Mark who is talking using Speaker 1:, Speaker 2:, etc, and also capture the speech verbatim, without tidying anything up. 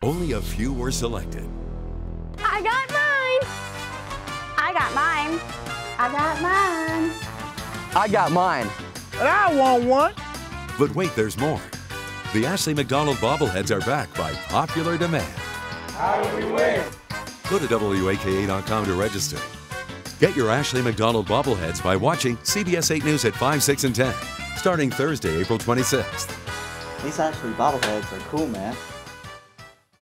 Speaker 1: Only a few were selected.
Speaker 2: I got mine. I got mine. I got mine.
Speaker 3: I got mine.
Speaker 4: And I want one.
Speaker 1: But wait, there's more. The Ashley McDonald bobbleheads are back by popular demand.
Speaker 4: How do we win?
Speaker 1: Go to W A K A dot com to register. Get your Ashley McDonald bobbleheads by watching C B S eight News at five, six, and ten, starting Thursday, April twenty-sixth.
Speaker 3: These Ashley bobbleheads are cool, man.